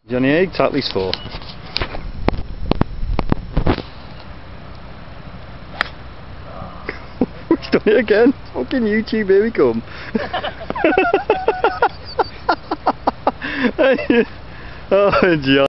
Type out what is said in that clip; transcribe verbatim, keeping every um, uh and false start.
Johnny, how exactly this for? He's done it again. Fucking YouTube, here we come. Oh, John.